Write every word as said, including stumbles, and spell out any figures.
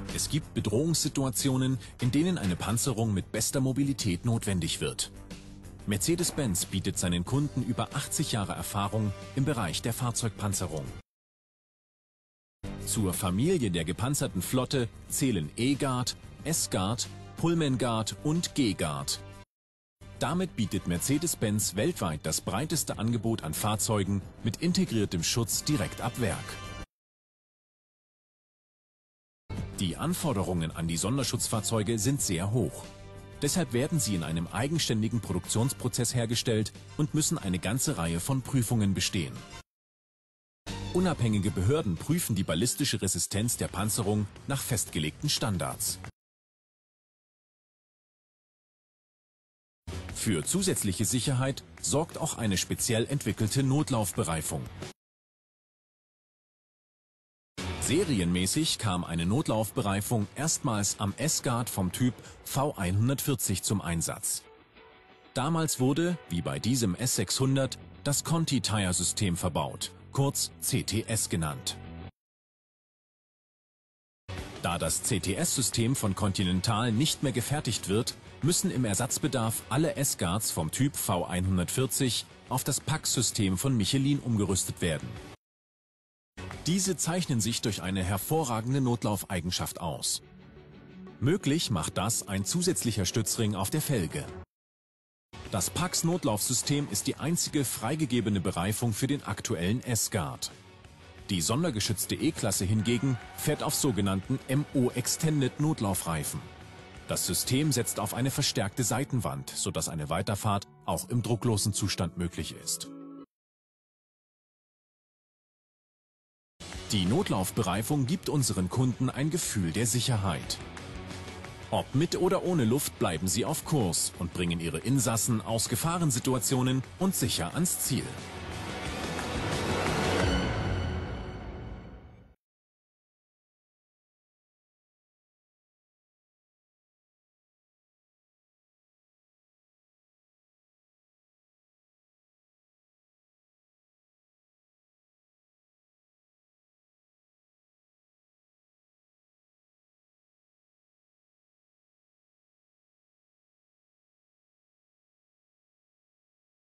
Es gibt Bedrohungssituationen, in denen eine Panzerung mit bester Mobilität notwendig wird. Mercedes-Benz bietet seinen Kunden über achtzig Jahre Erfahrung im Bereich der Fahrzeugpanzerung. Zur Familie der gepanzerten Flotte zählen E-Guard, S-Guard, Pullman Guard und G-Guard. Damit bietet Mercedes-Benz weltweit das breiteste Angebot an Fahrzeugen mit integriertem Schutz direkt ab Werk. Die Anforderungen an die Sonderschutzfahrzeuge sind sehr hoch. Deshalb werden sie in einem eigenständigen Produktionsprozess hergestellt und müssen eine ganze Reihe von Prüfungen bestehen. Unabhängige Behörden prüfen die ballistische Resistenz der Panzerung nach festgelegten Standards. Für zusätzliche Sicherheit sorgt auch eine speziell entwickelte Notlaufbereifung. Serienmäßig kam eine Notlaufbereifung erstmals am S-Guard vom Typ V hundertvierzig zum Einsatz. Damals wurde, wie bei diesem S sechshundert, das Conti-Tire-System verbaut, kurz C T S genannt. Da das C T S-System von Continental nicht mehr gefertigt wird, müssen im Ersatzbedarf alle S-Guards vom Typ V hundertvierzig auf das P A C-System von Michelin umgerüstet werden. Diese zeichnen sich durch eine hervorragende Notlaufeigenschaft aus. Möglich macht das ein zusätzlicher Stützring auf der Felge. Das P A C-Notlaufsystem ist die einzige freigegebene Bereifung für den aktuellen S-Guard. Die sondergeschützte E-Klasse hingegen fährt auf sogenannten M O-Extended-Notlaufreifen. Das System setzt auf eine verstärkte Seitenwand, sodass eine Weiterfahrt auch im drucklosen Zustand möglich ist. Die Notlaufbereifung gibt unseren Kunden ein Gefühl der Sicherheit. Ob mit oder ohne Luft bleiben sie auf Kurs und bringen ihre Insassen aus Gefahrensituationen und sicher ans Ziel.